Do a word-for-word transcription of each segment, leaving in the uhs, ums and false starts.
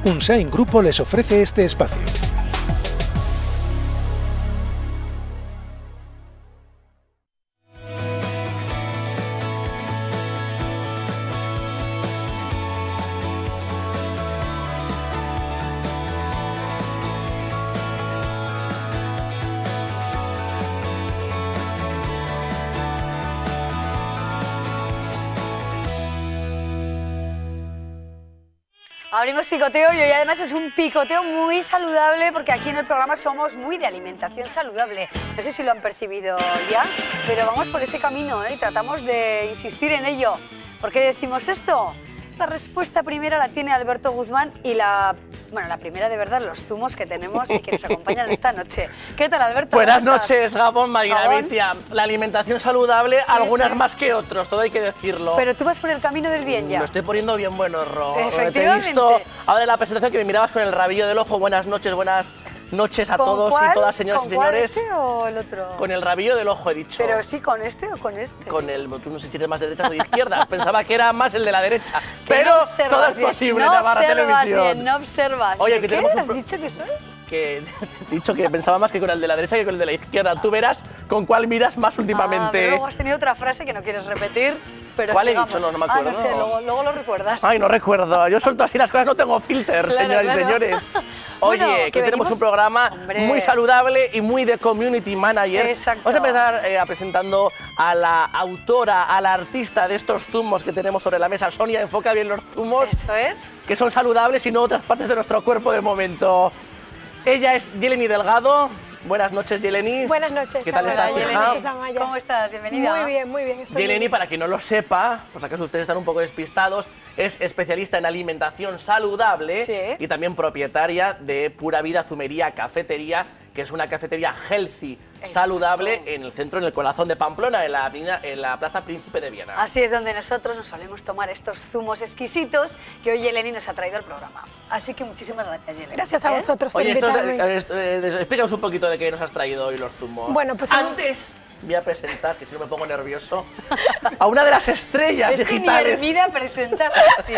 Unsain Grupo les ofrece este espacio. Abrimos picoteo y hoy además es un picoteo muy saludable porque aquí en el programa somos muy de alimentación saludable. No sé si lo han percibido ya, pero vamos por ese camino, ¿eh? Y tratamos de insistir en ello. ¿Por qué decimos esto? La respuesta primera la tiene Alberto Guzmán y la, bueno, la primera de verdad, los zumos que tenemos y que nos acompañan esta noche. ¿Qué tal, Alberto? Buenas noches, Gabón, Magnavitia. La alimentación saludable, sí, algunas sí. más que otros, todo hay que decirlo. Pero tú vas por el camino del bien ya. Lo estoy poniendo bien bueno, Ro. Efectivamente. Te he visto ahora en la presentación que me mirabas con el rabillo del ojo. Buenas noches, buenas noches a todos cuál? y todas, señoras ¿Con y señores. ¿Con este o el otro? Con el rabillo del ojo, he dicho. Pero sí, ¿con este o con este? Con el, tú no sé si eres más de derecha o de izquierda. Pensaba que era más el de la derecha. Pero no todo es posible, no Navarra Televisión. Bien, no observas. Oye, que ¿Qué tenemos has un dicho que soy? Que he dicho que pensaba más que con el de la derecha que con el de la izquierda. Tú verás con cuál miras más últimamente. Ah, pero luego has tenido otra frase que no quieres repetir. Pero ¿Cuál sigamos. he dicho? No, no me acuerdo. Ah, no sé, luego, luego lo recuerdas. Ay, no recuerdo. Yo suelto así las cosas, no tengo filter, claro, señoras claro. y señores. Oye, bueno, que, que tenemos un programa Hombre. muy saludable y muy de community manager. Exacto. Vamos a empezar eh, presentando a la autora, a la artista de estos zumos que tenemos sobre la mesa. Sonia, enfoca bien los zumos. Eso es. Que son saludables y no otras partes de nuestro cuerpo de momento. Ella es Yeleni Delgado. Buenas noches, Yeleni. Buenas noches. ¿Qué tal Hola, estás, Yeleni. hija? ¿Cómo estás? Bienvenida. Muy bien, muy bien. Estoy Yeleni, bien. para quien no lo sepa, pues acaso ustedes están un poco despistados, es especialista en alimentación saludable Sí. y también propietaria de Pura Vida Zumería Cafetería, que es una cafetería healthy, Exacto. saludable, en el centro, en el corazón de Pamplona, en la, avenida- en la Plaza Príncipe de Viena. Así es donde nosotros nos solemos tomar estos zumos exquisitos que hoy Yeleni nos ha traído al programa. Así que muchísimas gracias, Yeleni. Gracias a ¿Eh? vosotros por Oye, esto es de- invitarme. esto, eh, explícanos un poquito de qué nos has traído hoy los zumos. Bueno, pues Antes voy a presentar, que si no me pongo nervioso, a una de las estrellas Es que ni digitales. Hermida presentar así, ¿eh?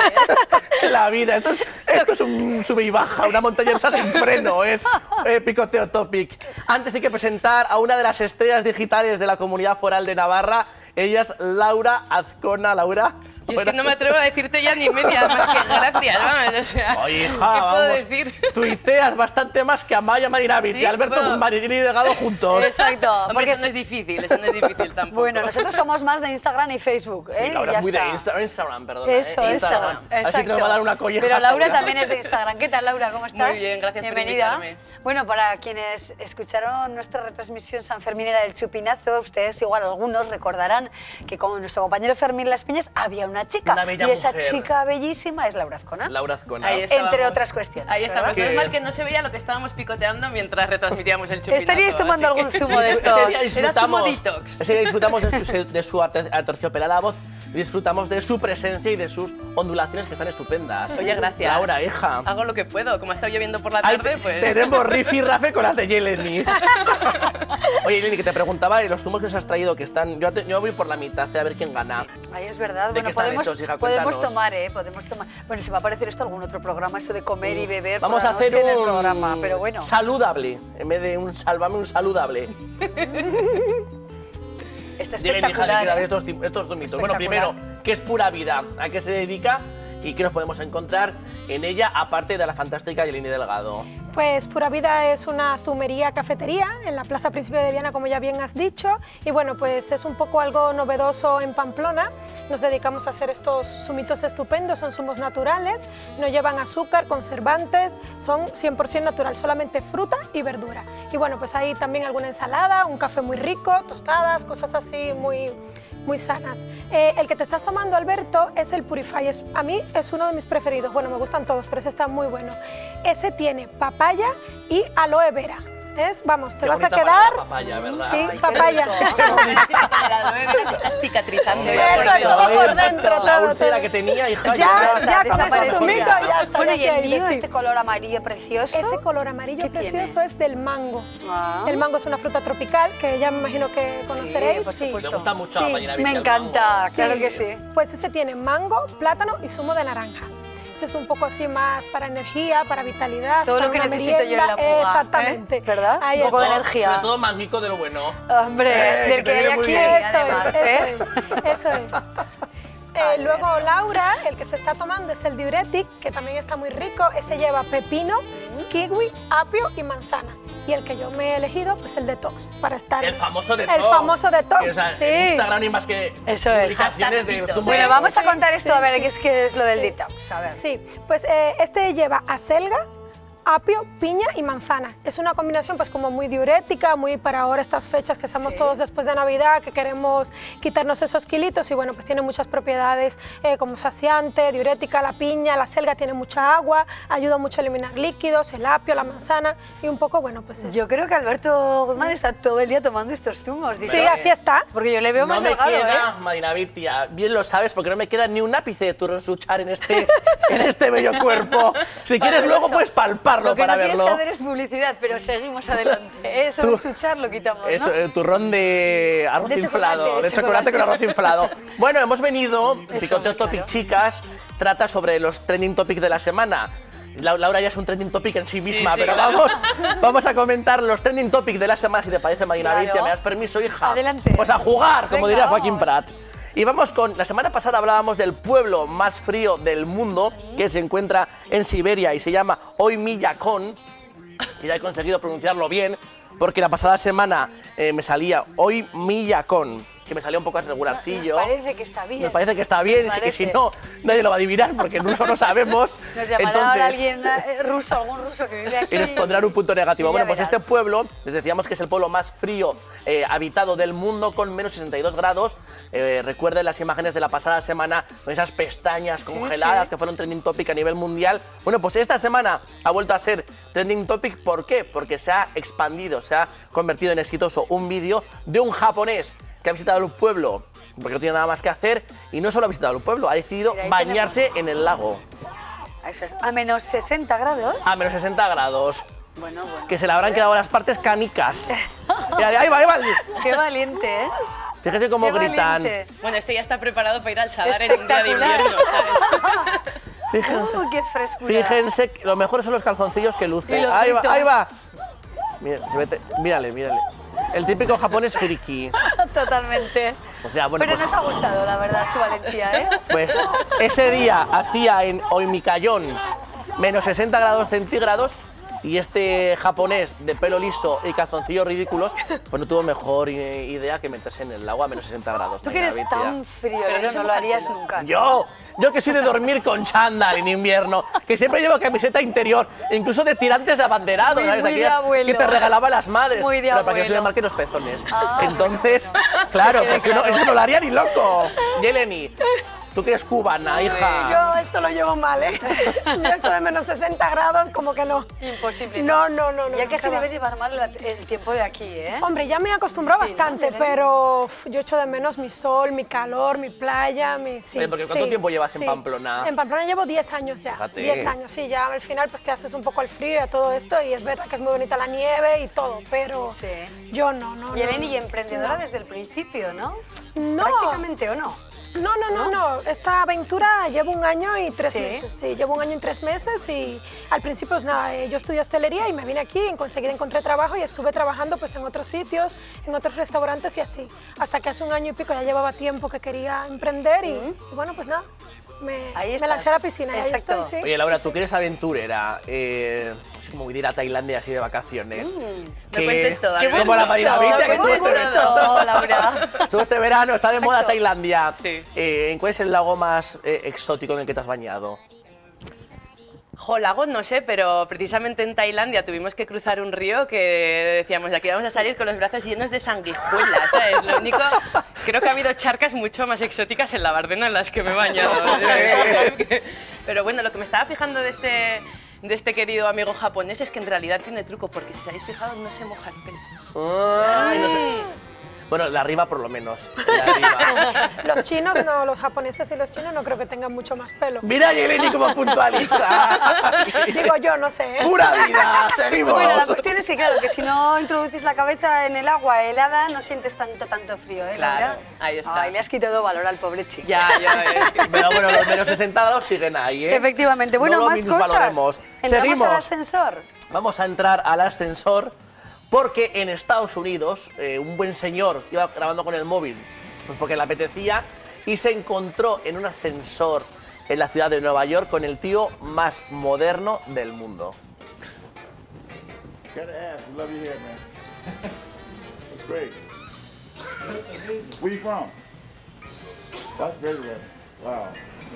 La vida, esto es, esto es un sube y baja, una montaña rusa sin freno, es eh, picoteo topic. Antes hay que presentar a una de las estrellas digitales de la Comunidad Foral de Navarra, ella es Laura Azcona. Laura. Yo es que no me atrevo a decirte ya ni media más que gracias, vamos, o sea, Oye, hija, ¿qué puedo vamos, decir? tuiteas bastante más que Amaya Madinavit Sí, y Alberto bueno. Guzmán y Delgado juntos. Exacto. Hombre, Porque eso no es difícil, eso no es difícil tampoco. bueno, nosotros somos más de Instagram y Facebook, ¿eh? Y Laura Ya es muy de está. Insta- Instagram, perdona. Eso, eh, Instagram. Así que nos Exacto. va a dar una colleja. Pero Laura Laura. también es de Instagram. ¿Qué tal, Laura? ¿Cómo estás? Muy bien, gracias por Bienvenida. invitarme. Bueno, para quienes escucharon nuestra retransmisión sanferminera del Chupinazo, ustedes igual algunos recordarán que con nuestro compañero Fermín Las Piñas había una chica. Una bella y esa mujer. chica bellísima es Laura Azcona. Laura Azcona. Ahí estábamos. Entre otras cuestiones. Ahí estamos. ¿verdad? Menos mal que no se veía lo que estábamos picoteando mientras retransmitíamos el chupinazo. Estaríais tomando así algún que- zumo de Ese estos. día Era zumo disfrutamos, detox. ese día disfrutamos de su, de su arte- aterciopelada voz, disfrutamos de su presencia y de sus ondulaciones que están estupendas. Oye, gracias. Laura, hija. Hago lo que puedo, como ha estado lloviendo por la Ay, tarde, pues... tenemos rifi rafe con las de Yeleni. Oye, Yeleni, que te preguntaba, ¿y los zumos que os has traído que están...? Yo, te- yo voy por la mitad, a ver quién gana. Ahí es verdad. ¿De Bueno, qué están podemos, hechos, hija? podemos Cuéntanos. tomar, ¿eh? Podemos tomar. Bueno, se va a parecer esto a algún otro programa, eso de comer y beber Vamos por a la hacer noche en el un programa, pero bueno. saludable, en vez de un sálvame, un saludable. Está Yeleni, hija, espectacular, que dar ¿eh? estos, ti- estos zumitos. Bueno, Espectacular. primero, ¿qué es Pura Vida? ¿A qué se dedica? ¿Y qué nos podemos encontrar en ella, aparte de la fantástica Yeleni Delgado? Pues Pura Vida es una zumería cafetería en la Plaza Príncipe de Viana, como ya bien has dicho, y bueno, pues es un poco algo novedoso en Pamplona. Nos dedicamos a hacer estos zumitos estupendos, son zumos naturales, no llevan azúcar, conservantes, son cien por cien natural, solamente fruta y verdura. Y bueno, pues hay también alguna ensalada, un café muy rico, tostadas, cosas así muy, muy sanas. Eh, el que te estás tomando, Alberto, es el Purify. Es, a mí es uno de mis preferidos. Bueno, me gustan todos, pero ese está muy bueno. Ese tiene papaya y aloe vera. ¿Es? Vamos, te Qué vas a bonita quedar... palabra, papaya, ¿verdad? Sí, Ay, papaya. Con la aloe vera que estás cicatrizando. Eso, ya, por es Dios. todo por Ay, dentro, La todo, úlcera todo. que tenía, hija, Ya, ya, ya, Está con ese desaparecida. zumito ya está. Bueno, ya y se ha el ido, mío, sí. este color amarillo precioso. Ese color amarillo ¿Qué precioso tiene? es del mango. Ah. El mango es una fruta tropical que ya me imagino que Sí, conoceréis. por supuesto. Me gusta mucho Sí, la mañana Me encanta, Sí. claro que sí. Pues ese tiene mango, plátano y zumo de naranja. Este es un poco así más para energía, para vitalidad. Todo para lo que una necesito yo en la merienda. muga, Exactamente. ¿eh? ¿Verdad? Ahí Un poco de está. energía. Sobre todo manguico de lo bueno. Hombre, Eh, del que que te hay viene muy aquí, bien. además, Eso ¿eh? es, eso es. Eh, luego Laura, el que se está tomando es el diuretic, que también está muy rico. Ese lleva pepino, kiwi, apio y manzana. Y el que yo me he elegido, pues el detox, para estar... El famoso detox. El famoso detox, Que, o sea, sí. en Instagram hay más que Eso es. publicaciones de Hashtag zumo Bueno, de vamos a Sí, contar esto, sí, a ver, sí. qué es, qué es lo del detox, a ver. Sí, pues eh, este lleva acelga, apio, piña y manzana. Es una combinación pues como muy diurética, muy para ahora estas fechas que estamos Sí. todos después de Navidad, que queremos quitarnos esos kilitos y bueno, pues tiene muchas propiedades eh, como saciante, diurética, la piña, la acelga tiene mucha agua, ayuda mucho a eliminar líquidos, el apio, la manzana y un poco, bueno, pues es- Yo creo que Alberto Guzmán está todo el día tomando estos zumos. Sí, digo, así está. Porque yo le veo No más me delgado, queda, ¿eh? Marina Vitia, bien lo sabes, porque no me queda ni un ápice de turrón suchar en este, en este bello cuerpo. Si quieres luego puedes palparlo Lo que para no tienes verlo. que hacer es publicidad, pero seguimos adelante. Eso Tú- de suchar lo quitamos, Eso, ¿no? eh, turrón de arroz De inflado, chocolate, de chocolate chocolate. con arroz inflado. Bueno, hemos venido, Eso, Picoteo Topic, claro. chicas, trata sobre los trending topics de la semana. La- Laura ya es un trending topic en sí misma, sí, pero claro. vamos, vamos a comentar los trending topics de la semana, si te parece, Marina Claro. Vitia. ¿Me das permiso, hija? Adelante. Pues a jugar, como Venga, diría Joaquín vamos. Prat. Y vamos con, la semana pasada hablábamos del pueblo más frío del mundo, que se encuentra en Siberia y se llama Oymyakon, que ya he conseguido pronunciarlo bien, porque la pasada semana eh, me salía Oymyakon, que me salía un poco regularcillo. Nos parece que está bien. Nos parece que está bien, Nos y que si parece. no, nadie lo va a adivinar, porque en ruso no sabemos. Nos llamará Entonces, ahora alguien eh, ruso, algún ruso que vive aquí. y nos pondrán un punto negativo. Y ya Bueno, pues verás. este pueblo, les decíamos que es el pueblo más frío eh, habitado del mundo, con menos sesenta y dos grados. Eh, recuerden las imágenes de la pasada semana, con esas pestañas Sí, congeladas sí. que fueron trending topic a nivel mundial. Bueno, pues esta semana ha vuelto a ser trending topic. ¿Por qué? Porque se ha expandido, se ha convertido en exitoso un vídeo de un japonés que ha visitado el pueblo porque no tiene nada más que hacer, y no solo ha visitado el pueblo, ha decidido Mira, ahí bañarse en el lago Eso es. A menos sesenta grados. a menos sesenta grados. Bueno, bueno. Que se le habrán quedado las partes canicas. Mira, ahí va, ahí va. Qué valiente, ¿eh? Fíjese cómo Qué gritan. valiente. Bueno, este ya está preparado para ir al Sadar en un día de Espectacular. invierno, ¿sabes? Fíjense, Uy, qué frescura. fíjense, que lo mejor son los calzoncillos que luce. Y los Ahí va, gritos. ahí va. Mira, se mete, mírale, mírale. El típico japonés friki. Totalmente. O sea, bueno, Pero pues, nos ha gustado, la verdad, su valentía, ¿eh? pues ese día hacía en Oymyakon menos sesenta grados centígrados, y este japonés de pelo liso y calzoncillos ridículos, pues no tuvo mejor i- idea que meterse en el agua a menos sesenta grados. Tú que eres Marina Vitia. tan frío, Pero pero no no lo harías nunca. Yo, yo que soy de dormir con chándal en invierno, que siempre llevo camiseta interior, incluso de tirantes de abanderado, Muy- ¿sabes? muy de Aquellas abuelo. que te regalaban las madres, Muy de pero para que no se le abuelo. marquen los pezones. Ah. Entonces, claro, Que quede pues si no, claro. eso no lo haría ni loco. Yeleni, tú que eres cubana, hija. Yo esto lo llevo mal, ¿eh? Yo esto de menos sesenta grados, como que no. Imposible. No, no, no, no. Ya no, que así qué va. debes llevar mal la- el tiempo de aquí, ¿eh? Hombre, ya me he acostumbrado Sí, ¿no? bastante, Belén? pero uf, yo echo de menos mi sol, mi calor, mi playa, mi... Sí, Oye, porque ¿cuánto sí, tiempo llevas en sí. Pamplona? En Pamplona llevo diez años ya. Fíjate. diez años, sí, ya al final pues te haces un poco al frío y a todo esto, y es verdad que es muy bonita la nieve y todo, pero Sí. yo no, no, Y Eleni, no. y emprendedora desde el principio, ¿no? No. Prácticamente, ¿o no? No, no, no, no. Esta aventura llevo un año y tres ¿Sí? meses. Sí, llevo un año y tres meses y al principio, pues nada, eh, yo estudié hostelería y me vine aquí, enseguida encontré trabajo y estuve trabajando pues en otros sitios, en otros restaurantes y así. Hasta que hace un año y pico ya llevaba tiempo que quería emprender y, y bueno, pues nada, me, Ahí me estás. lancé a la piscina y ahí Exacto. estoy, sí. Oye, Laura, tú que eres aventurera, eh, es como ir a Tailandia así de vacaciones. No cuentes todo, Qué buen como la gusto, Marina Vitia, que qué estuvo buen este, gusto, Laura. estuvo este verano, está de moda Exacto. Tailandia. Sí. Eh, ¿en ¿Cuál es el lago más eh, exótico en el que te has bañado? Jo, lagos no sé, pero precisamente en Tailandia tuvimos que cruzar un río que decíamos, de aquí vamos a salir con los brazos llenos de sanguijuelas, ¿sabes? Lo único, creo que ha habido charcas mucho más exóticas en la Bardena en las que me he bañado. Pero bueno, lo que me estaba fijando de este, de este querido amigo japonés es que en realidad tiene truco, porque si os habéis fijado no se moja el pelo. Ay, no sé. Bueno, de arriba por lo menos. De arriba. Los chinos no, los japoneses y los chinos no creo que tengan mucho más pelo. Mira, Yeleni, cómo puntualiza. Digo yo, no sé. ¡Pura vida! Seguimos. Bueno, la cuestión es que, claro, que si no introduces la cabeza en el agua helada, no sientes tanto, tanto frío, ¿eh, Claro, Laura? ahí está. Ay, le has quitado valor al pobre chico. Ya, ya ves. Pero bueno, los menos sesenta grados siguen ahí, ¿eh? Efectivamente. Bueno, no lo más cosas. minusvaloremos. Entramos Seguimos. al ascensor. Vamos a entrar al ascensor porque en Estados Unidos eh, un buen señor iba grabando con el móvil pues porque le apetecía y se encontró en un ascensor en la ciudad de Nueva York con el tío más moderno del mundo. Gotta ask, we love you here, man. That's great. Where you from? That's very rare. Wow.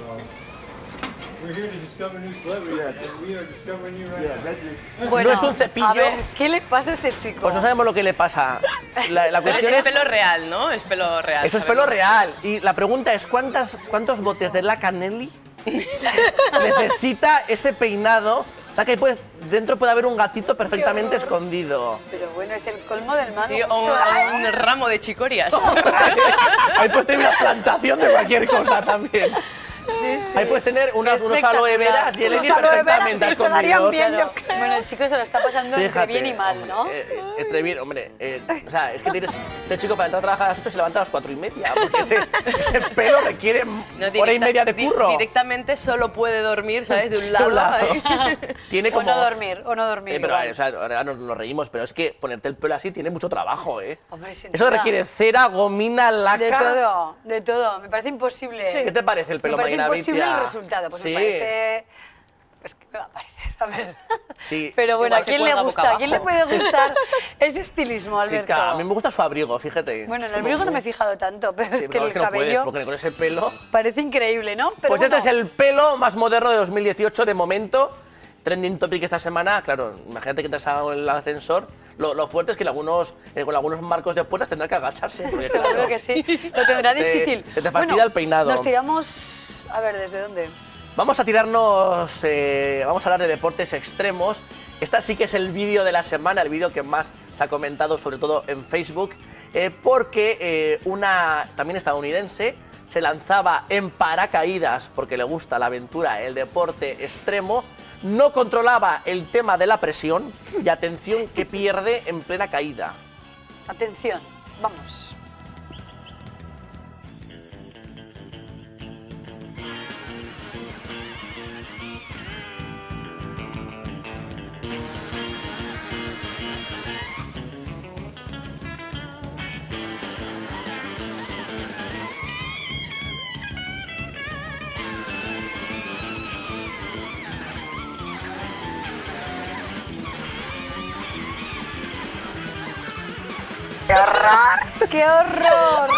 We're here to discover new celebrities, Yeah. and we are discovering you right Yeah, now. thank you. Bueno, No es un cepillo. A ver, ¿qué le pasa a este chico? Pues no sabemos lo que le pasa. La, la cuestión Es es... pelo real, ¿no? Es pelo real. Eso es sabemos. pelo real. Y la pregunta es, ¿cuántas, ¿cuántos botes de La Canelli necesita ese peinado? O sea, que puedes, dentro puede haber un gatito perfectamente escondido. Pero bueno, es el colmo del mal Sí, o gusto. un, o un ramo de chicorias. Ahí puedes tener una plantación de cualquier cosa también. Sí, sí. Ahí puedes tener unos, unos aloe veras y Espectacular. Eleni Unos aloe veras, perfectamente sí, se darían escondidos. bien. Claro. yo creo. Bueno, el chico se lo está pasando entre Fíjate, bien y mal, hombre, ¿no? eh, eh, entre bien, hombre. eh, o sea, es que tienes este chico para entrar a trabajar a las ocho se levanta a las cuatro y media, porque ese, ese pelo requiere No, hora y directa- media de di- Curro. Directamente solo puede dormir, ¿sabes? De un De lado. un lado. ahí. Tiene O como... no dormir, o no dormir. Eh, pero, igual. o sea, ahora nos, nos reímos, pero es que ponerte el pelo así tiene mucho trabajo, ¿eh? Hombre, sin Eso duda. requiere cera, gomina, laca... De todo, de todo. Me parece imposible. ¿Qué te parece el pelo, Me parece Marina imposible Vitia? el resultado. Pues Sí. me parece... Es que me va a parecer, a ver. Sí. Pero bueno, Igual ¿a se quién le cuelga gusta? boca ¿A quién le abajo. puede gustar ese estilismo, Alberto? Chica, a mí me gusta su abrigo, fíjate. Bueno, en el Como- abrigo no me he fijado tanto, pero Sí, es que pero el es que no puedes, cabello porque con ese pelo... parece increíble, ¿no? Pero Pues bueno, este es el pelo más moderno de dos mil dieciocho de momento. Trending topic esta semana, claro, imagínate que te has dado el ascensor. Lo, lo fuerte es que en algunos, eh, con algunos marcos de puertas tendrá que agacharse. Porque, seguro claro, que sí. Lo tendrá Te- difícil. te fastidia Bueno, el peinado. Nos tiramos... A ver, ¿desde dónde? Vamos a tirarnos, eh, vamos a hablar de deportes extremos. Esta sí que es el vídeo de la semana, el vídeo que más se ha comentado, sobre todo en Facebook, eh, porque eh, una también estadounidense se lanzaba en paracaídas porque le gusta la aventura, el deporte extremo, no controlaba el tema de la presión y atención que pierde en plena caída. Atención, vamos. ¡Qué horror! ¡Qué horror!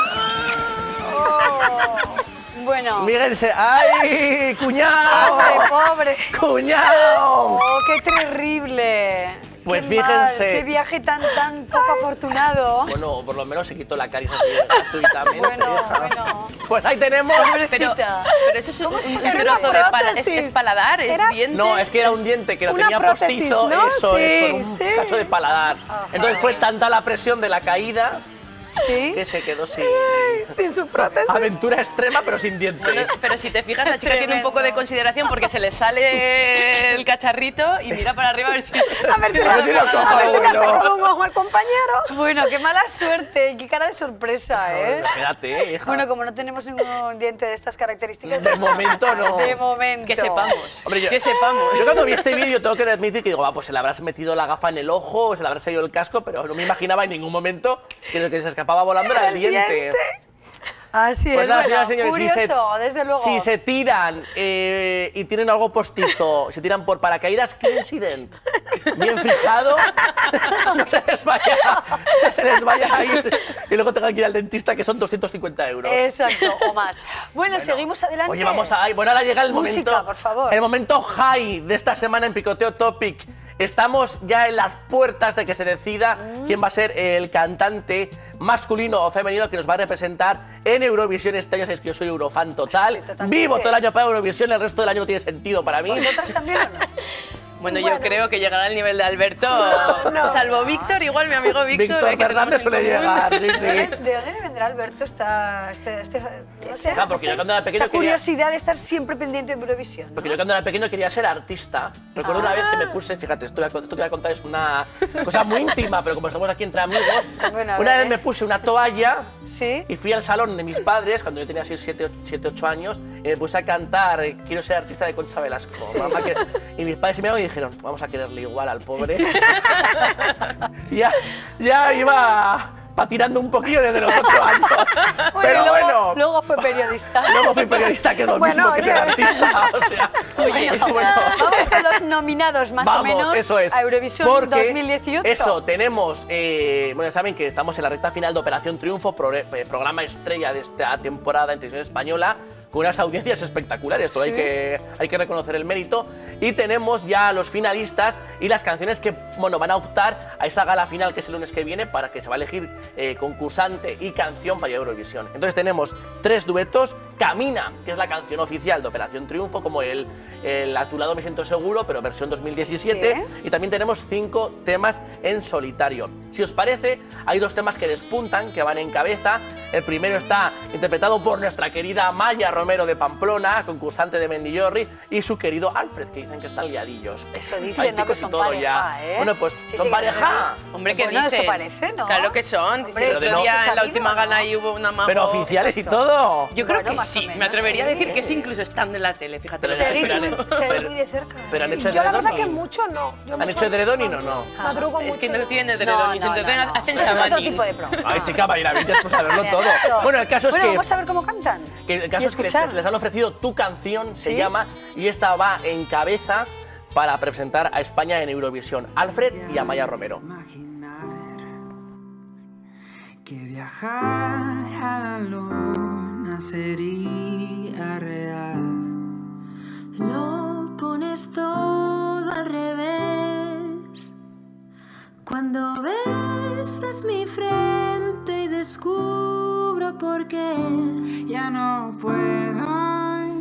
Oh. Bueno, Mírense, ¡ay, cuñado! pobre, pobre. ¡Cuñado! ¡Oh, qué terrible! Pues Qué mal, fíjense. ¡Qué viaje tan, tan poco afortunado! Bueno, por lo menos se quitó la caricia así gratuitamente. Bueno, hija. bueno. Pues ahí tenemos... Pero, Pobrecita. pero eso es un, un Era una trozo de pala, es, prótesis. es paladar, es Era- diente. No, es que era un diente que lo Una tenía prótesis, postizo, ¿no? eso Sí, es, con un sí. cacho de paladar. Entonces fue tanta la presión de la caída ¿Sí? que se quedó sin... Sin su prótesis. Aventura extrema, pero sin diente. Bueno, pero si te fijas, la chica tiene un poco de Tremendo. consideración porque se le sale el cacharrito y mira para arriba a ver si... A ver si A ver si lo cojo, a ver si le bueno. hace un ojo al compañero. Bueno, qué mala suerte, qué cara de sorpresa, ¿eh? Imagínate, hija. Bueno, como no tenemos ningún diente de estas características... De momento no. De momento. Que sepamos, Hombre, yo- que sepamos. Yo cuando vi este vídeo tengo que admitir que digo, va, pues se le habrás metido la gafa en el ojo, o se le habrá salido el casco, pero no me imaginaba en ningún momento que lo que se escapaba volando era el diente. Así Pues es, nada, bueno, señoras y señores, si se, curioso, desde luego. si se tiran eh, y tienen algo postizo, se tiran por paracaídas, ¿qué incident? Bien fijado, no se les vaya, no se les vaya a ir y luego tengan que ir al dentista, que son doscientos cincuenta euros. Exacto, o más. Bueno, seguimos adelante. Oye, vamos a... Bueno, ahora llega el Música, momento... por favor. El momento high de esta semana en Picoteo Topic. Estamos ya en las puertas de que se decida Mm. quién va a ser el cantante masculino o femenino que nos va a representar en Eurovisión este año. Sabéis que yo soy eurofan total. Sí, totalmente. Vivo todo el año para Eurovisión, el resto del año no tiene sentido para mí. ¿Vosotras también o no? Bueno, yo Bueno. creo que llegará al nivel de Alberto, no. salvo Víctor, igual mi amigo Víctor. Víctor eh, que Fernández tenemos en suele común. llegar, sí, ¿De sí. dónde, de dónde le vendrá Alberto esta, este, este, no sé, Ah, porque yo cuando era pequeño esta quería... curiosidad de estar siempre pendiente de Eurovisión, ¿no? Porque yo cuando era pequeño quería ser artista. Recuerdo Ah. una vez que me puse, fíjate, esto, esto que voy a contar es una cosa muy íntima, pero como estamos aquí entre amigos, Bueno, a una ver, vez ¿eh? me puse una toalla Sí. y fui al salón de mis padres, cuando yo tenía siete, ocho años, y me puse a cantar eh, Quiero ser artista de Concha Velasco. Mamá, que... Y mis padres se me miraron y dijeron, vamos a quererle igual al pobre. ya, ya iba patinando un poquillo desde los ocho años. Bueno, Pero y luego, bueno, luego fue periodista. luego fui periodista, que es lo Bueno, mismo que ser oye. artista. O sea, Bueno, bueno. vamos con los nominados más Vamos, o menos eso es. a Eurovisión Porque dos mil dieciocho. Eso, tenemos, eh, bueno, saben que estamos en la recta final de Operación Triunfo, pro- eh, programa estrella de esta temporada en televisión española, con unas audiencias espectaculares, todo Sí. hay, que, hay que reconocer el mérito. Y tenemos ya a los finalistas y las canciones que, bueno, van a optar a esa gala final que es el lunes que viene, para que se va a elegir eh, concursante y canción para Eurovisión. Entonces tenemos tres duetos: Camina, que es la canción oficial de Operación Triunfo, como el, el A tu lado me siento seguro, pero versión dos mil diecisiete. Sí. Y también tenemos cinco temas en solitario. Si os parece, hay dos temas que despuntan, que van en cabeza. El primero está interpretado por nuestra querida Amaya Romero de Pamplona, concursante de Mendillorri, y su querido Alfred, que dicen que están liadillos. Eso Hay dicen, ¿no? Que picos y son todo pareja, ya. ¿eh? Bueno, pues Sí, son sí, pareja. Hombre, ¿qué Bueno, dices? eso parece, ¿no? Claro que son. Hombre, Si el eso otro no día se en la sabido, última gala ¿no? ahí hubo una mago. Pero oficiales y exacto. todo. Yo creo Bueno, que más o sí. menos, Me atrevería sí. a decir que sí, incluso estando en la tele, fíjate. Pero- Seguís pero- muy, pero- seguís muy de cerca. Pero han ¿eh? hecho Yo la verdad edredón. que mucho no. Yo ¿Han mucho hecho edredón y no, no? Madrugo Es mucho. que no tiene No, edredón, no, entonces no, no. hacen Eso es otro shabaning. tipo de programa. Ay, chica, va a ir a Villas por saberlo todo. Bueno, el caso es Bueno, que... vamos a ver cómo cantan. Que el caso Y es que les, escuchar. les han ofrecido Tu Canción, se ¿Sí? llama, y esta va en cabeza para presentar a España en Eurovisión. Alfred y Amaya Romero. Imaginar que viajar a la luna sería real. Lo pones todo al revés. Cuando besas mi frente y descubro por qué ya no puedo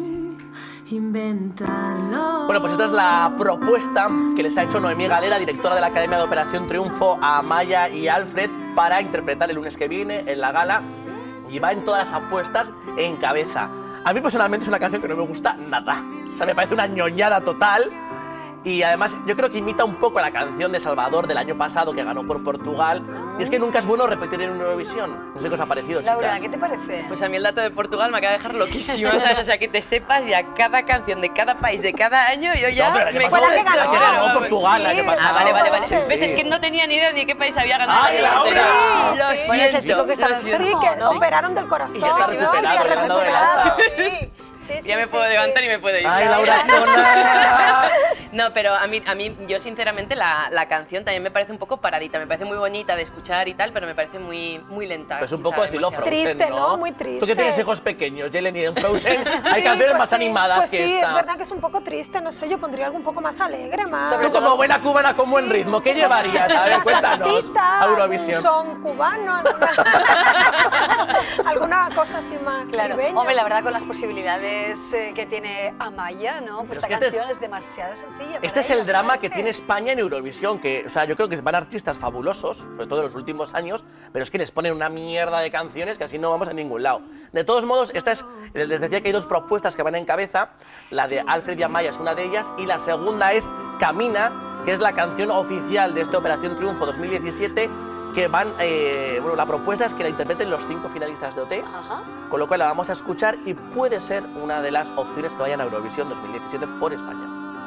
inventarlo. Bueno, pues esta es la propuesta que les ha hecho Noemí Galera, directora de la Academia de Operación Triunfo, a Amaya y Alfred para interpretar el lunes que viene en la gala, y va en todas las apuestas en cabeza. A mí personalmente es una canción que no me gusta nada. O sea, me parece una ñoñada total. Y además yo creo que imita un poco a la canción de Salvador del año pasado, que ganó por Portugal. Y es que nunca es bueno repetir en Eurovisión. No sé qué os ha parecido, Laura, chicas. ¿qué te parece? Pues a mí el dato de Portugal me acaba de dejar loquísima, ¿sabes? O sea, que te sepas ya cada canción de cada país de cada año, yo ya No, pero el año me pasado Fue la que ganó. ganó Claro, Portugal el año sí, pasado. Ah, vale, vale, vale. Sí, ¿Ves? sí. Es que no tenía ni idea ni qué país había ganado. ¡Ay, el Laura! anterior. Sí. Lo Bueno, siento. ese chico que estaba lo siento. Sí, enfermo, que ¿no? operaron del corazón. Y que está ¿no? recuperado, Ya le han dado el recuperado. alta. Sí, sí, sí, Ya me sí, puedo sí. levantar y me puedo ir. ¡Ay, Laura Zona! No, pero a mí, a mí, yo sinceramente la, la canción también me parece un poco paradita, me parece muy bonita de escuchar y tal, pero me parece muy, muy lenta. Pues un quizá poco estilo demasiado. Frozen, Triste, ¿no? ¿no? Muy Tú que triste. tienes hijos pequeños, Jeleni, en Frozen hay Sí, canciones pues más sí, animadas pues que sí, esta. es verdad que es un poco triste, no sé, yo pondría algo un poco más alegre, más... Sobre Tú como buena cubana con buen ritmo, ¿qué llevarías? A ver, Una cuéntanos. salsita, A Eurovisión. un son cubano, alguna, alguna cosa así más Claro, caribeña. hombre, la verdad con las posibilidades eh, que tiene Amaya, ¿no? Pues Pero es esta que este canción es- es, demasiado sencilla. para Este es ella, el drama me que parece. tiene España en Eurovisión, que, o sea, yo creo que van artistas fabulosos, sobre todo en los últimos años, pero es que les ponen una mierda de canciones que así no vamos a ningún lado. De todos modos, esta es, les decía que hay dos propuestas que van en cabeza, la de Alfred y Amaya es una de ellas, y la segunda es Camina, que es la canción oficial de esta Operación Triunfo dos mil diecisiete, que van, eh, bueno, la propuesta es que la interpreten los cinco finalistas de O T, Ajá. con lo cual la vamos a escuchar y puede ser una de las opciones que vayan a Eurovisión dos mil diecisiete por España.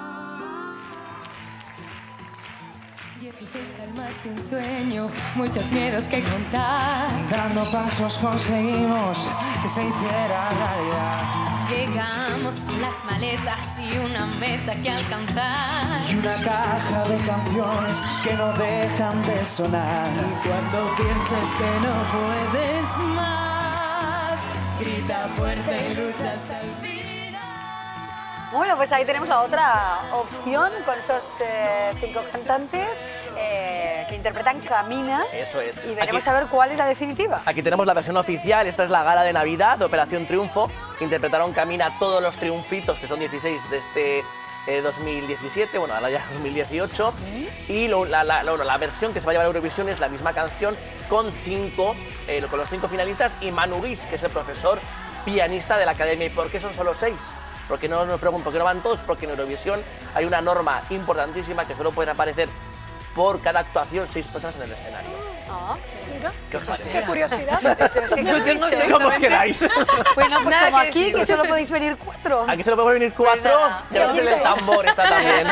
dieciséis almas y un sueño, muchos miedos que contar. Dando pasos conseguimos que se hiciera realidad. Llegamos con las maletas y una meta que alcanzar. Y una caja de canciones que no dejan de sonar. Y cuando pienses que no puedes más, grita fuerte y lucha hasta el final. Bueno, pues ahí tenemos la otra opción con esos eh, cinco cantantes eh, que interpretan Camina. Eso es. Y veremos Aquí- a ver cuál es la definitiva. Aquí tenemos la versión oficial, esta es la gala de Navidad de Operación Triunfo, que interpretaron Camina todos los triunfitos, que son dieciséis de este, eh, dos mil diecisiete, bueno, ahora ya dos mil dieciocho, ¿Eh? y lo, la, la, la, la versión que se va a llevar a Eurovisión es la misma canción con, cinco, eh, con los cinco finalistas y Manu Guix, que es el profesor pianista de la Academia. ¿Y por qué son solo seis? Porque no nos pregunto, ¿por qué no van todos? Porque en Eurovisión hay una norma importantísima que solo pueden aparecer por cada actuación seis personas en el escenario. Ah, mira. ¿Qué os parece? Qué curiosidad. Eso es que No tengo ¿Cómo os quedáis? Bueno, pues Nada como que aquí, decir. que solo podéis venir cuatro. Aquí solo podemos venir cuatro, nada. llevamos el tambor, está también.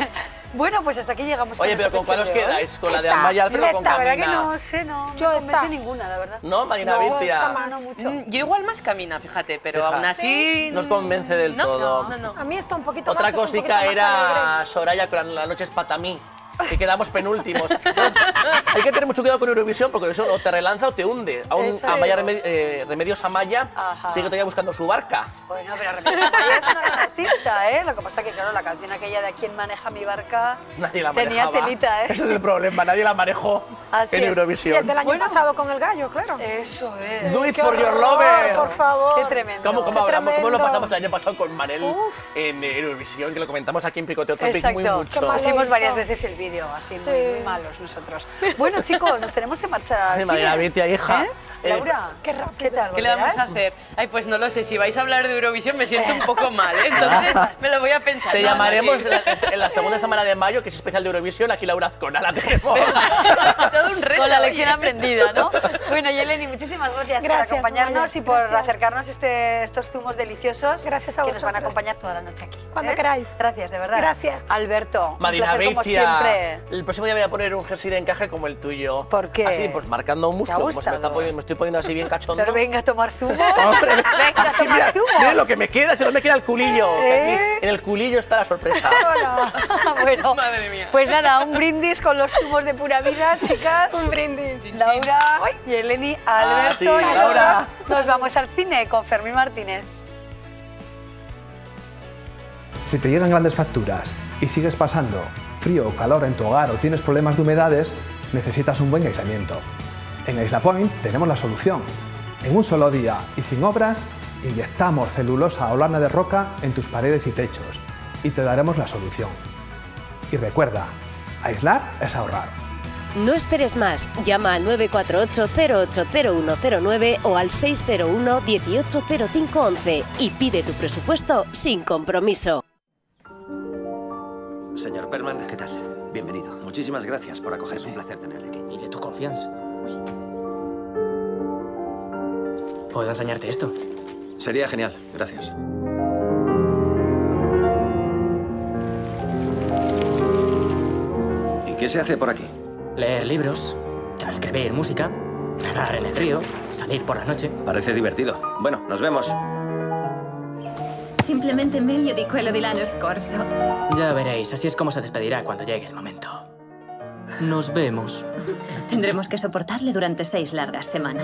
Bueno, pues hasta aquí llegamos con Oye, pero esta ¿con cuál os sección de hoy. quedáis? ¿Con la de Esta, Amaya Alfredo o con Esta, ¿verdad que Camina? no sé? No, Yo no me convence esta. ninguna, la verdad. ¿No, Marina No, Vitia? esta más. No mucho. Mm, Yo igual más Camina, fíjate, pero Fija. aún así... No os convence del no, todo. No, no, A mí está un poquito Otra más, es un cosica poquito más era alegre. Soraya con La noche es para mí, que quedamos penúltimos. Entonces, hay que tener mucho cuidado con Eurovisión, porque Eurovisión o te relanza o te hunde. Aún Eso. Amaya Remedi- eh, Remedios Amaya Ajá. sigue todavía buscando su barca. Bueno, pero Remedios Amaya es una gran artista, ¿eh? Lo que pasa es que, claro, la canción aquella de ¿Quién maneja mi barca? Nadie la tenía manejaba. telita, ¿eh? Ese es el problema, nadie la manejó Así en es. Y Eurovisión. el del año Bueno. pasado con el gallo, claro. Eso es. Do it Qué for your horror, lover. por favor. Qué tremendo. ¿Cómo, cómo, Qué hablamos, ¿Cómo lo tremendo. pasamos el año pasado con Manel Uf. en Eurovisión? Que lo comentamos aquí en Picoteo Topic Exacto. muy Qué mucho. mal Pusimos hizo. varias veces el vídeo, así Sí. muy, muy malos nosotros. Bueno, chicos, nos tenemos que marchar. Ay, al Marina cine. Vitia, hija. ¿Eh? Eh, Laura, qué rápido. ¿qué tal? ¿Qué le vamos a ¿Volverás? hacer? Ay, pues no lo sé, si vais a hablar de Eurovisión me siento un poco mal, ¿eh? Entonces me lo voy a pensar. Te No, no, llamaremos sí. en, la, en la segunda semana de mayo, que es especial de Eurovisión, aquí Laura Azcona la tenemos. Todo un reto. Con la oye. lección aprendida, ¿no? Bueno, Yeleni, muchísimas gracias, Gracias, por acompañarnos Amaya, y por gracias. acercarnos este, estos zumos deliciosos Gracias a que nos van a vosotros. acompañar toda la noche aquí. Cuando ¿eh? queráis. Gracias, de verdad. Gracias. Alberto, un Marina placer como Vitia, siempre. el próximo día voy a poner un jersey de encaje como el tuyo. ¿Por qué? Así, pues marcando un ¿Te ha músculo, como se me, está gustado? poniendo- me estoy poniendo así bien cachondo. Pero venga a tomar zumos. Hombre, Venga a aquí tomar mira, zumos. mira lo que me queda, si no me queda el culillo. que ¿Eh? aquí en el culillo está la sorpresa. Hola. Bueno, Madre mía. pues nada, un brindis con los zumos de pura vida, chicas. Un brindis. Laura, Yeleni, Alberto, Ah, sí, y nosotros Laura. nos vamos al cine con Fermín Martínez. Si te llegan grandes facturas y sigues pasando frío o calor en tu hogar o tienes problemas de humedades, necesitas un buen aislamiento. En Aislapoint tenemos la solución. En un solo día y sin obras, inyectamos celulosa o lana de roca en tus paredes y techos y te daremos la solución. Y recuerda, aislar es ahorrar. No esperes más, llama al nueve cuatro ocho, cero ocho cero uno cero nueve o al seis cero uno, uno ocho cero cinco once y pide tu presupuesto sin compromiso. Señor Perlman, ¿qué tal? Bienvenido. Muchísimas gracias por acogerme. Es un placer tenerle aquí. Y de tu confianza. ¿Puedo enseñarte esto? Sería genial. Gracias. ¿Y qué se hace por aquí? Leer libros, transcribir música, nadar en el río, salir por la noche. Parece divertido. Bueno, nos vemos. Simplemente meglio di quello di l'anno scorso. Ya veréis, así es como se despedirá cuando llegue el momento. Nos vemos. Tendremos que soportarle durante seis largas semanas.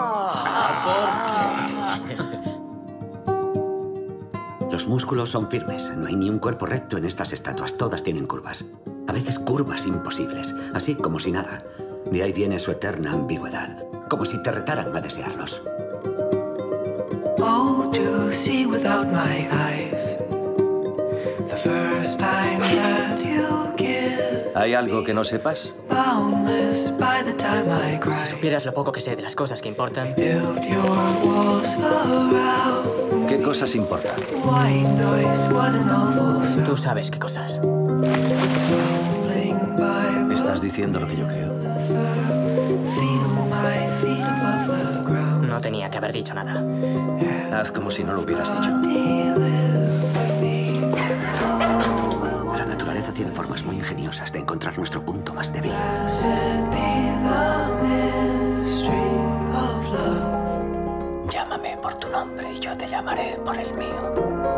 Los músculos son firmes. No hay ni un cuerpo recto en estas estatuas. Todas tienen curvas. A veces curvas imposibles. Así como si nada. De ahí viene su eterna ambigüedad. Como si te retaran a desearlos. Oh, to see without my eyes. The first time that you give. ¿Hay algo que no sepas? Boundless by the time I cry. Si supieras lo poco que sé de las cosas que importan. Build your walls around. ¿Qué cosas importan? White noise, what an awful sound. Tú sabes qué cosas. Estás diciendo lo que yo creo. Feel my feet above the ground. No tenía que haber dicho nada. Haz como si no lo hubieras dicho. La naturaleza tiene formas muy ingeniosas de encontrar nuestro punto más débil. Llámame por tu nombre y yo te llamaré por el mío.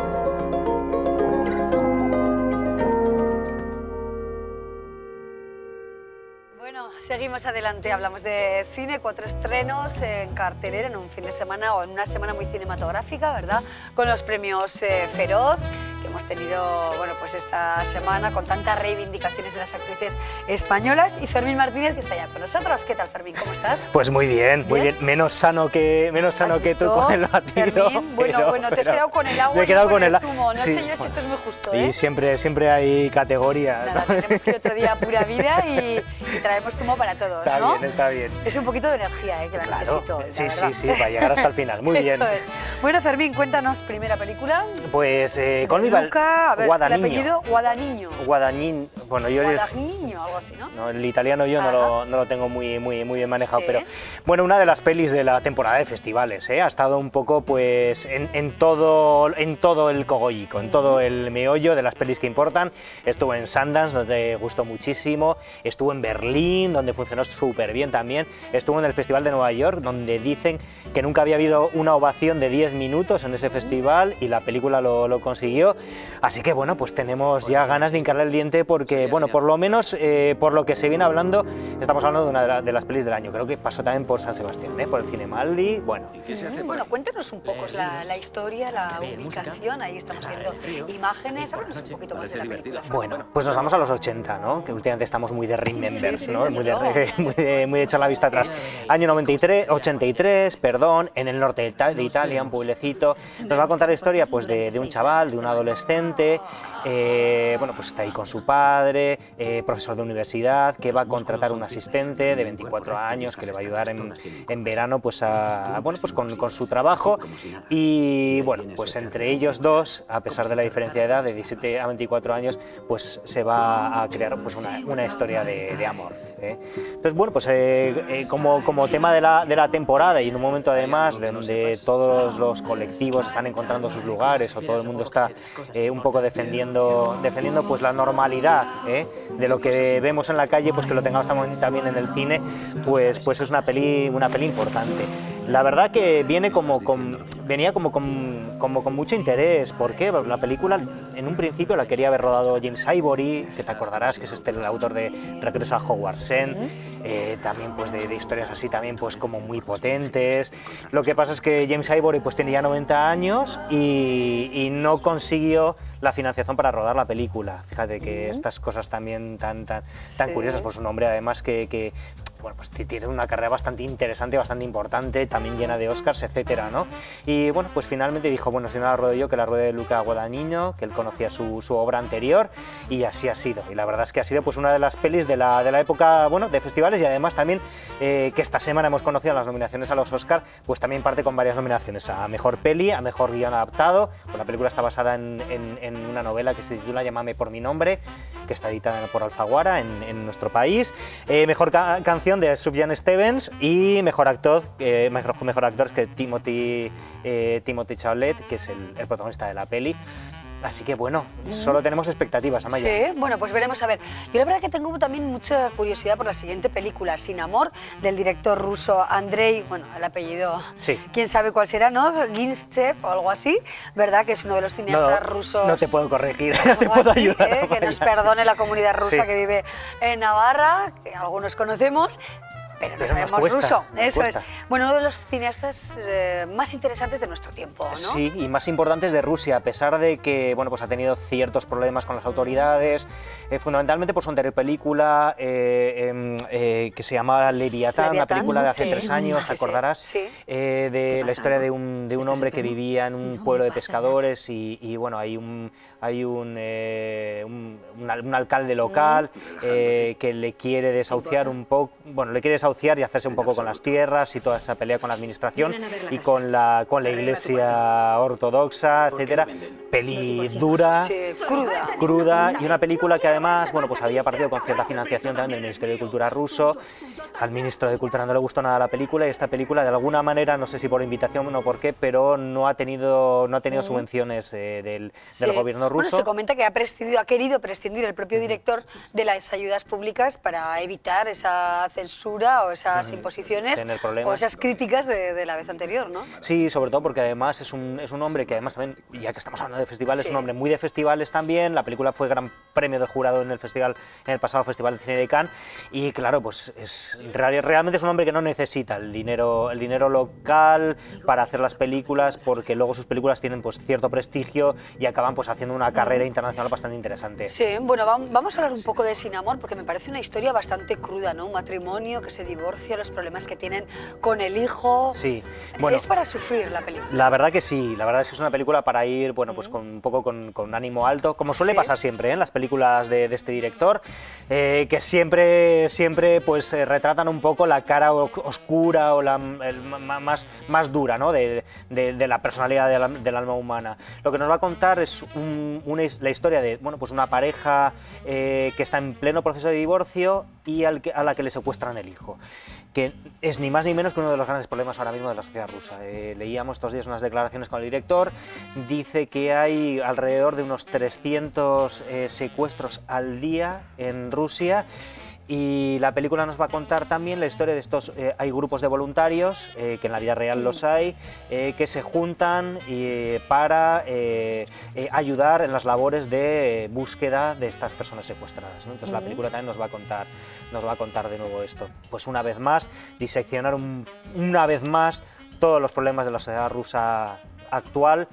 Bueno, seguimos adelante. Hablamos de cine, cuatro estrenos en cartelera en un fin de semana o en una semana muy cinematográfica, ¿verdad? Con los premios eh, Feroz, que hemos tenido, bueno, pues esta semana con tantas reivindicaciones de las actrices españolas, y Fermín Martínez, que está ya con nosotros. ¿Qué tal, Fermín? ¿Cómo estás? Pues muy bien, muy bien. Menos sano que, menos sano que tú con el batido. Fermín, bueno, pero, bueno, te pero, has quedado con el agua me he quedado y con, con el, el zumo. No sí, sé yo si bueno, esto es muy justo, y ¿eh? siempre, siempre hay categorías. Nada, tenemos que ir otro día a Pura Vida y, y traemos zumo para todos, está ¿no? bien, está bien. Es un poquito de energía, ¿eh? Que la Claro, necesito. sí, la sí, verdad. sí, para llegar hasta el final. Muy bien. Eso es. Bueno, Fermín, cuéntanos, primera película. Pues eh, con mi val- Luca, a ver, es que el Guadagnino. apellido Guadagnino. Guadagnino. Bueno, yo es, Guadagnino, algo así, ¿no? no, el italiano yo no lo, no lo tengo muy, muy, muy bien manejado, Sí. pero bueno, una de las pelis de la temporada de festivales, ¿eh? Ha estado un poco pues en, en todo en todo el cogollico, en todo el meollo de las pelis que importan. Estuvo en Sundance, donde gustó muchísimo, estuvo en Berlín, donde funcionó súper bien también, estuvo en el Festival de Nueva York, donde dicen que nunca había habido una ovación de diez minutos en ese festival y la película lo, lo consiguió. Así que bueno, pues tenemos ya ganas de hincarle el diente porque, bueno, por lo menos eh, por lo que se viene hablando, estamos hablando de una de, la- de las pelis del año. Creo que pasó también por San Sebastián, ¿eh? Por el Cinemaldi, bueno. Mm, Bueno, cuéntanos un poco la, la historia, la ubicación, ahí estamos viendo imágenes, háblanos un poquito más de la película. Bueno, pues nos vamos a los ochenta, ¿no? Que últimamente estamos muy de remembers, sí, sí, ¿no? desde Muy de, luego. muy, de, muy de echar la vista atrás. Año noventa y tres, ochenta y tres, perdón, en el norte de, Ita- de Italia, un pueblecito. Nos va a contar la historia pues, de, de un chaval, de un adolescente, eh, bueno, pues está ahí con su padre, eh, profesor de universidad, que va a contratar un asistente de veinticuatro años que le va a ayudar en, en verano pues, a, bueno, pues con, con su trabajo. Y bueno, pues entre ellos dos, a pesar de la diferencia de edad de diecisiete a veinticuatro años, pues se va a crear pues, una, una historia de, de amor, ¿eh? Entonces, bueno, pues eh, eh, como, como tema de la, de la temporada y en un momento además donde todos los colectivos están encontrando sus lugares o todo el mundo está eh, un poco defendiendo, defendiendo pues la normalidad, ¿eh? De lo que vemos en la calle, pues que lo tengamos tam- también en el cine, pues, pues es una peli, una peli importante. La verdad que viene como con, venía como con, como con mucho interés. ¿Por qué? Porque la película en un principio la quería haber rodado James Ivory, que te acordarás que es este el autor de Regreso a Hogwarts End, eh, también pues de, de historias así también pues como muy potentes. Lo que pasa es que James Ivory pues tenía ya noventa años y, y no consiguió la financiación para rodar la película. Fíjate que estas cosas también tan, tan, tan Sí. curiosas, pues un hombre además que, que bueno, pues t- tiene una carrera bastante interesante, bastante importante, también llena de Oscars, etcétera, ¿no? Y bueno, pues finalmente dijo, bueno, si no la ruedo yo, que la ruede Luca Guadagnino, que él conocía su, su obra anterior, y así ha sido. Y la verdad es que ha sido pues una de las pelis de la, de la época, bueno, de festivales, y además también eh, que esta semana hemos conocido las nominaciones a los Oscars, pues también parte con varias nominaciones a Mejor Peli, a Mejor Guión Adaptado. Pues la película está basada en, en, en una novela que se titula Llámame por mi nombre, que está editada por Alfaguara en, en nuestro país. Eh, mejor ca- canción de Sufjan Stevens y mejor actor, eh, mejor, mejor actor que Timothy, eh, Timothy Chalamet, que es el, el protagonista de la peli. Así que bueno, solo tenemos expectativas, Amaya. Sí, bueno, pues veremos a ver. Yo la verdad que tengo también mucha curiosidad por la siguiente película, Sin Amor, del director ruso Andrei, bueno, el apellido, Sí. quién sabe cuál será, ¿no? Ginstev o algo así, ¿verdad? Que es uno de los cineastas rusos. No te puedo corregir, no te algo puedo así, ayudar. ¿eh? Que nos Amaya. perdone la comunidad rusa Sí. que vive en Navarra, que algunos conocemos. Pero no Pero nos sabemos cuesta, ruso, nos eso cuesta. es. Bueno, uno de los cineastas eh, más interesantes de nuestro tiempo, ¿no? Sí, y más importantes de Rusia, a pesar de que bueno, pues ha tenido ciertos problemas con las autoridades, eh, fundamentalmente por su anterior película eh, em, eh, que se llamaba Leviatán, una Leviatán, película de hace sí. tres años, Sí, ¿te sí, acordarás? sí. Eh, de la historia de un, de un hombre que vivía en un pueblo de pescadores y, y, bueno, hay un, hay un, eh, un, un al- un alcalde local eh, que le quiere desahuciar un poco, bueno, le quiere desahuciar y hacerse un poco con las tierras y toda esa pelea con la administración y con la, con la iglesia ortodoxa, etcétera. Peli dura, Sí, cruda. cruda y una película que además, bueno, pues había partido con cierta financiación también del Ministerio de Cultura ruso. Al ministro de Cultura no le gustó nada la película y esta película de alguna manera, no sé si por invitación o por qué, pero no ha tenido, no ha tenido subvenciones eh, del, del Sí. gobierno Bueno, ruso. se comenta que ha prescindido, ha querido prescindir decir el propio director de las ayudas públicas para evitar esa censura o esas imposiciones o esas críticas de, de la vez anterior, ¿no? Sí, sobre todo porque además es un, es un hombre que además también, ya que estamos hablando de festivales, sí. es un hombre muy de festivales también. La película fue gran premio del jurado en el festival, en el pasado Festival de Cine de Cannes, y claro, pues es realmente es un hombre que no necesita el dinero, el dinero local para hacer las películas, porque luego sus películas tienen pues cierto prestigio y acaban pues haciendo una carrera internacional bastante interesante. Sí, bueno, vamos a hablar un poco de Sin Amor, porque me parece una historia bastante cruda, ¿no? Un matrimonio que se divorcia, los problemas que tienen con el hijo. Sí, bueno, es para sufrir la película. La verdad que sí, la verdad es que es una película para ir, bueno, pues con un poco con, con ánimo alto, como suele sí. pasar siempre ¿eh? en las películas de, de este director, eh, que siempre, siempre pues eh, retratan un poco la cara oscura o la el, más, más dura, ¿no? de, de, de la personalidad de la, del alma humana. Lo que nos va a contar es un, una, la historia de, bueno, pues una pareja eh, que está en pleno proceso de divorcio y al que, a la que le secuestran el hijo, que es ni más ni menos que uno de los grandes problemas ahora mismo de la sociedad rusa. Eh, leíamos estos días unas declaraciones con el director, dice que hay alrededor de unos trescientos eh, secuestros al día en Rusia. Y la película nos va a contar también la historia de estos, eh, hay grupos de voluntarios, eh, que en la vida real los hay, eh, que se juntan y, para eh, eh, ayudar en las labores de búsqueda de estas personas secuestradas, ¿no? Entonces uh-huh. la película también nos va a contar, nos va a contar de nuevo esto. Pues una vez más, diseccionar un, una vez más todos los problemas de la sociedad rusa actual.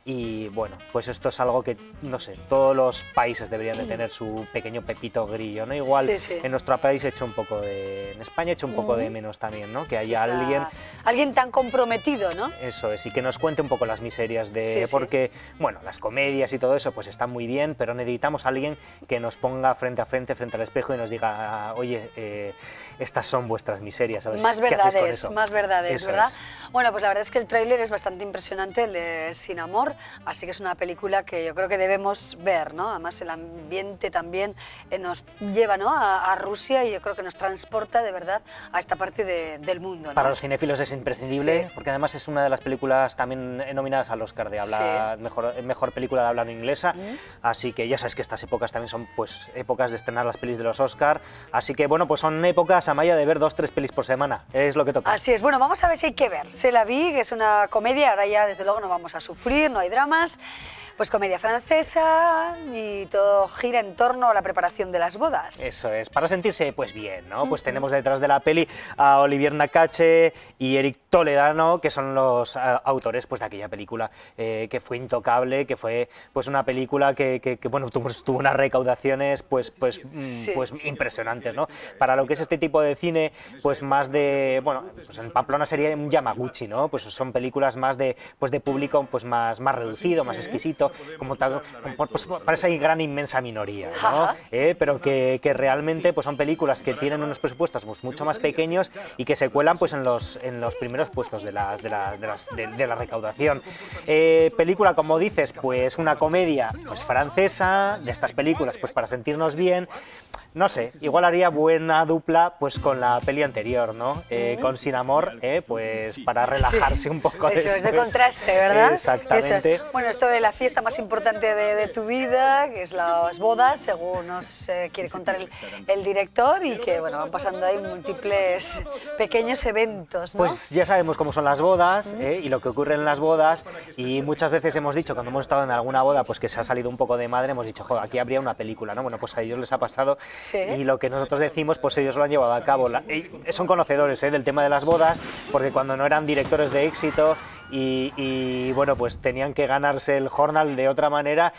Y bueno, pues esto es algo que, no sé, todos los países deberían de tener su pequeño pepito grillo, ¿no? Igual sí, sí. en nuestro país he hecho un poco de... En España he hecho un poco de menos también, ¿no? Que haya Quizá alguien... Alguien tan comprometido, ¿no? Eso es, y que nos cuente un poco las miserias de... Sí, porque, sí. bueno, las comedias y todo eso pues están muy bien, pero necesitamos a alguien que nos ponga frente a frente, frente al espejo y nos diga, oye, eh, estas son vuestras miserias, ¿sabes? Más verdades, más verdades, eso ¿verdad? Es. Bueno, pues la verdad es que el tráiler es bastante impresionante, el de Sin Amor, así que es una película que yo creo que debemos ver, ¿no? Además el ambiente también eh, nos lleva, ¿no? a, a Rusia, y yo creo que nos transporta de verdad a esta parte de, del mundo, ¿no? Para los cinéfilos es imprescindible, sí. porque además es una de las películas también nominadas al Oscar de habla, sí. mejor, mejor película de habla no inglesa, mm. así que ya sabes que estas épocas también son pues épocas de estrenar las pelis de los Oscar, así que bueno, pues son épocas, Amaya, de ver dos, tres pelis por semana, es lo que toca. Así es, bueno, vamos a ver si hay que ver. Se la vi, que es una comedia, ahora ya desde luego no vamos a sufrir, no hay dramas. Pues comedia francesa y todo gira en torno a la preparación de las bodas. Eso es, para sentirse pues bien, ¿no? Pues uh-huh. tenemos detrás de la peli a Olivier Nakache y Eric Toledano, que son los uh, autores pues de aquella película eh, que fue intocable, que fue pues una película que, que, que bueno, tuvo, tuvo unas recaudaciones pues, pues, sí. pues impresionantes, ¿no? Para lo que es este tipo de cine, pues más de, bueno, pues en Pamplona sería un Yamaguchi, ¿no? Pues son películas más de, pues de público pues más, más reducido, más exquisito, como tal, pues para esa gran inmensa minoría, ¿no? Eh, pero que, que realmente pues son películas que tienen unos presupuestos pues mucho más pequeños y que se cuelan pues en los, en los primeros puestos de, las, de, la, de, las, de, de la recaudación. Eh, película, como dices, pues una comedia pues francesa, de estas películas pues para sentirnos bien. No sé, igual haría buena dupla pues con la peli anterior, ¿no? Eh, con Sin Amor, eh, pues para relajarse sí, un poco. Eso después. Es de contraste, ¿verdad? Exactamente. Eso es. Bueno, esto de la fiesta más importante de, de tu vida, que es las bodas, según nos eh, quiere contar el, el director, y que bueno, van pasando ahí múltiples pequeños eventos, ¿no? Pues ya sabemos cómo son las bodas, eh, y lo que ocurre en las bodas, y muchas veces hemos dicho, cuando hemos estado en alguna boda pues que se ha salido un poco de madre, hemos dicho, joder, aquí habría una película, ¿no? Bueno, pues a ellos les ha pasado. Sí. Y lo que nosotros decimos, pues ellos lo han llevado a cabo. La, son conocedores ¿eh? del tema de las bodas, porque cuando no eran directores de éxito y, y bueno, pues tenían que ganarse el jornal de otra manera,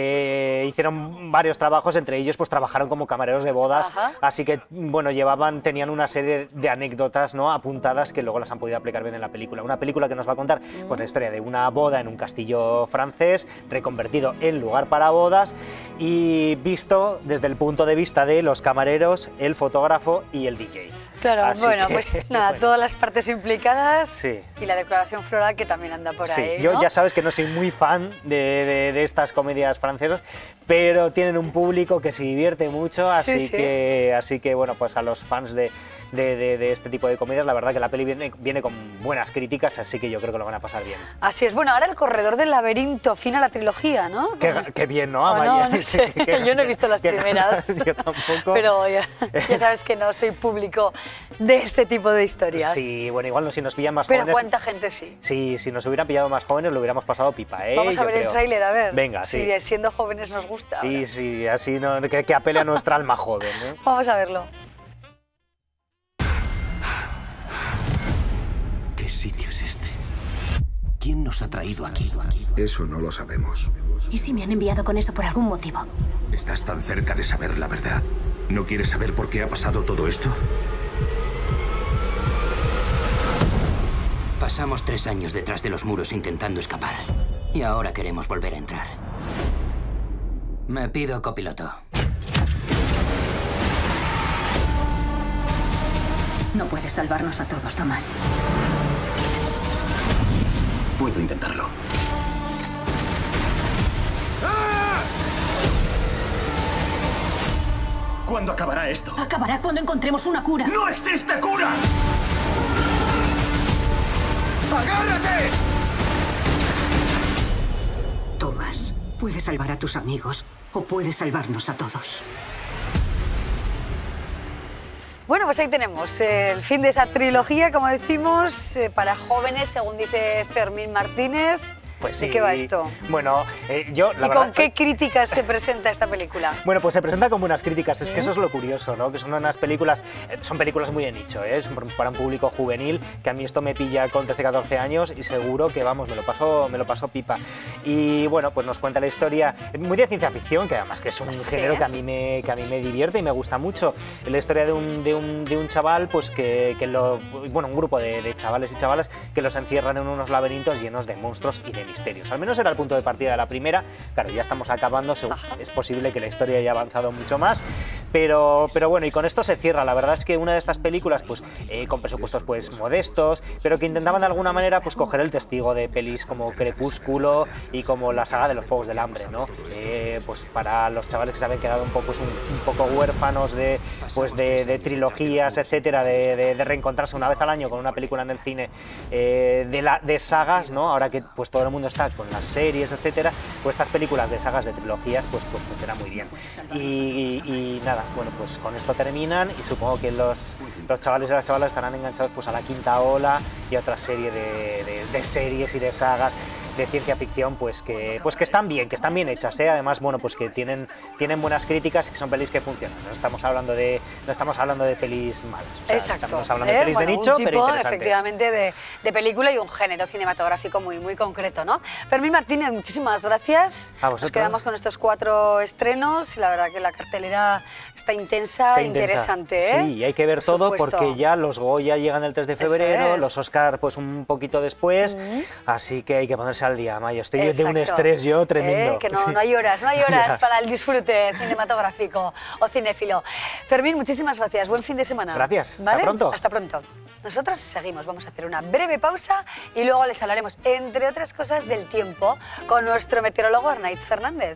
eh, hicieron varios trabajos, entre ellos pues trabajaron como camareros de bodas. Ajá. Así que bueno, llevaban, tenían una serie de anécdotas, ¿no? apuntadas, que luego las han podido aplicar bien en la película. Una película que nos va a contar pues la historia de una boda en un castillo francés, reconvertido en lugar para bodas, y visto desde el punto de vista de los camareros, el fotógrafo y el D J. Claro, Así bueno, que, pues nada, bueno. todas las partes implicadas Sí. y la decoración floral que también anda por Sí, ahí, yo ¿no? ya sabes que no soy muy fan de, de- de estas comedias francesas, pero tienen un público que se divierte mucho, así, Sí, sí. Que, así que bueno, pues a los fans de, de- de- de este tipo de comedias, la verdad que la peli viene, viene con buenas críticas, así que yo creo que lo van a pasar bien. Así es, bueno, ahora El Corredor del Laberinto, fin a la trilogía, ¿no? Qué, ¿Cómo es? qué bien, ¿no, Oh, Amaya? no, no sé, Qué- yo no he visto las qué primeras, ganas, yo tampoco. pero ya, ya sabes que no soy público de este tipo de historias. Sí, bueno, igual no, si nos pillan más Pero jóvenes... cuánta gente sí. Sí, si nos hubieran pillado más jóvenes lo hubiéramos pasado pipa, ¿eh? Vamos a Yo ver el creo. tráiler, a ver. Venga, sí. Si siendo jóvenes nos gusta. Sí, sí, así no, que, que apele a nuestra alma joven, ¿eh? Vamos a verlo. ¿Qué sitio es este? ¿Quién nos ha traído aquí? Eso no lo sabemos. ¿Y si me han enviado con eso por algún motivo? Estás tan cerca de saber la verdad. ¿No quieres saber por qué ha pasado todo esto? Pasamos tres años detrás de los muros intentando escapar. Y ahora queremos volver a entrar. Me pido copiloto. No puedes salvarnos a todos, Tomás. Puedo intentarlo. ¿Cuándo acabará esto? Acabará cuando encontremos una cura. ¡No existe cura! ¡Agárrate! Tomás, puedes salvar a tus amigos o puedes salvarnos a todos. Bueno, pues ahí tenemos el fin de esa trilogía, como decimos, eh, para jóvenes, según dice Fermín Martínez. Pues ¿De sí. qué va esto? Bueno, eh, yo la ¿Y verdad... con qué críticas se presenta esta película? Bueno, pues se presenta con buenas críticas, es que ¿Mm? eso es lo curioso, ¿no? Que son unas películas, eh, son películas muy de nicho, ¿eh? Son para un público juvenil, que a mí esto me pilla con trece, catorce años y seguro que, vamos, me lo paso, me lo paso pipa. Y bueno, pues nos cuenta la historia, muy de ciencia ficción, que además que es un Sí. género que a mí me, que a mí me divierte y me gusta mucho. La historia de un, de un, de un chaval, pues que, que lo, bueno, un grupo de, de chavales y chavalas que los encierran en unos laberintos llenos de monstruos y de misterios. Al menos era el punto de partida de la primera. Claro, ya estamos acabando, según- es posible que la historia haya avanzado mucho más, pero, pero bueno, y con esto se cierra. La verdad es que una de estas películas, pues eh, con presupuestos pues modestos, pero que intentaban de alguna manera pues coger el testigo de pelis como Crepúsculo y como la saga de los Juegos del Hambre, ¿no? Eh, pues para los chavales que se habían quedado un poco, pues, un, un poco huérfanos de, pues de, de trilogías, etcétera, de, de- de reencontrarse una vez al año con una película en el cine, eh, de, la, de sagas, ¿no? Ahora que pues todo el mundo está con las series, etcétera, pues estas películas de sagas, de trilogías, pues, pues funcionan muy bien. Y, y- y nada, bueno, pues con esto terminan y supongo que los, los chavales y las chavalas estarán enganchados pues a la Quinta Ola y a otra serie de, de- de series y de sagas de ciencia ficción, pues que, pues que están bien, que están bien hechas, ¿eh? Además, bueno, pues que tienen, tienen buenas críticas y que son pelis que funcionan. No estamos hablando de, no estamos hablando de pelis malas. O sea, Exacto. Estamos hablando ¿eh? de pelis Bueno, de nicho, un tipo, pero interesantes. efectivamente, de, de película y un género cinematográfico muy, muy concreto, ¿no? Fermín Martínez, muchísimas gracias. A vosotros. Nos quedamos con estos cuatro estrenos y la verdad que la cartelera está intensa, Está e intensa. interesante, ¿eh? Sí, hay que ver Por todo supuesto. porque ya los Goya llegan el tres de Eso febrero, es. los Oscar pues un poquito después, Mm. así que hay que ponerse al día, Mayo. Estoy de un Exacto. estrés yo tremendo. ¿Eh? Que no, Sí. no hay horas, no hay horas Horas. para el disfrute cinematográfico o cinéfilo. Fermín, muchísimas gracias. Buen fin de semana. Gracias. Hasta ¿Vale? pronto. Hasta pronto. Nosotros seguimos, vamos a hacer una breve pausa y luego les hablaremos, entre otras cosas, del tiempo con nuestro meteorólogo Arnaiz Fernández.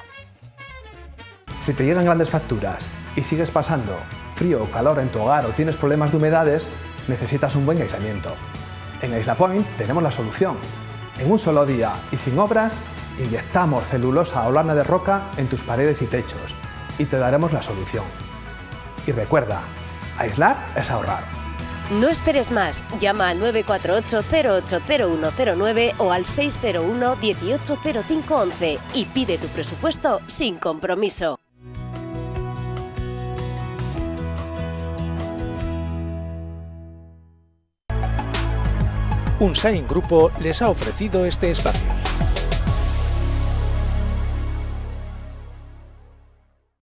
Si te llegan grandes facturas y sigues pasando frío o calor en tu hogar o tienes problemas de humedades, necesitas un buen aislamiento. En Isla Point tenemos la solución. En un solo día y sin obras, inyectamos celulosa o lana de roca en tus paredes y techos y te daremos la solución. Y recuerda, aislar es ahorrar. No esperes más, llama al nueve cuatro ocho, cero ocho cero uno cero nueve o al seis cero uno, dieciocho cero cinco once y pide tu presupuesto sin compromiso. Unsign Grupo les ha ofrecido este espacio.